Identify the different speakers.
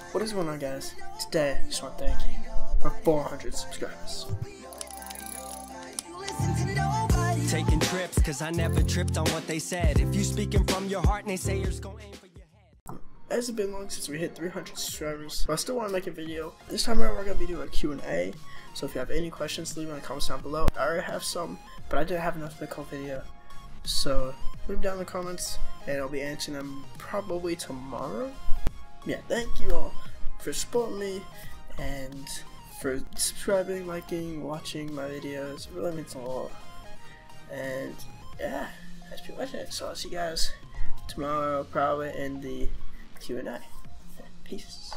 Speaker 1: What is going on, guys? Today, I just want to thank you for 400 subscribers.
Speaker 2: Taking trips, cause I never tripped on what they said. If you speaking from your heart, naysayers gon' aim for your head.
Speaker 1: It's been long since we hit 300 subscribers, but I still want to make a video. This time around, we're going to be doing a Q&A. So if you have any questions, leave them in the comments down below. I already have some, but I didn't have enough to make a whole video. So leave them down in the comments, and I'll be answering them probably tomorrow. Yeah, thank you all for supporting me and for subscribing, liking, watching my videos. It really means a lot. And yeah, that's pretty much it. So I'll see you guys tomorrow, probably in the Q&A. Peace.